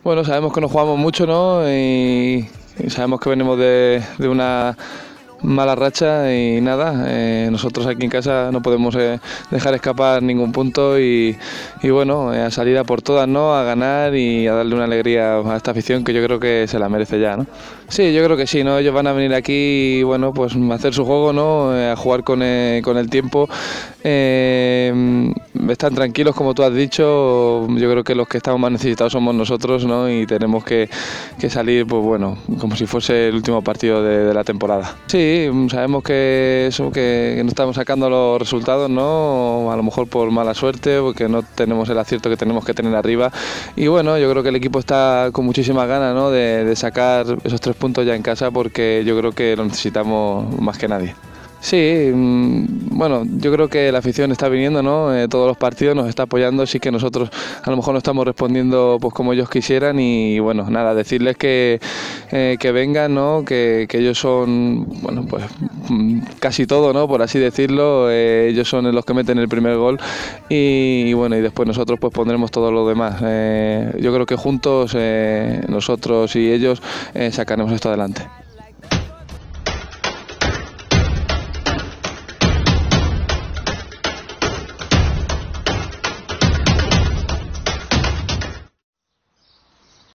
Bueno, sabemos que nos jugamos mucho, ¿no? Y sabemos que venimos de una mala racha y nada, nosotros aquí en casa no podemos dejar escapar ningún punto y bueno, a salir a por todas, ¿no? A ganar y a darle una alegría a esta afición que yo creo que se la merece ya, ¿no? Sí, yo creo que sí, ¿no? Ellos van a venir aquí y bueno, pues a hacer su juego, ¿no? A jugar con el tiempo. Están tranquilos, como tú has dicho. Yo creo que los que estamos más necesitados somos nosotros, ¿no? Y tenemos que salir, pues bueno, como si fuese el último partido de la temporada. Sí, sabemos que eso, que no estamos sacando los resultados, ¿no? A lo mejor por mala suerte, porque no tenemos el acierto que tenemos que tener arriba. Y bueno, yo creo que el equipo está con muchísimas ganas, ¿no? De sacar esos 3 puntos ya en casa, porque yo creo que lo necesitamos más que nadie. Sí, bueno, yo creo que la afición está viniendo, ¿no? Todos los partidos nos está apoyando, sí que nosotros a lo mejor no estamos respondiendo pues como ellos quisieran y bueno, nada, decirles que vengan, ¿no? Que ellos son, bueno, pues casi todo, ¿no? Por así decirlo, ellos son los que meten el primer gol y bueno, y después nosotros pues pondremos todo lo demás. Yo creo que juntos nosotros y ellos sacaremos esto adelante.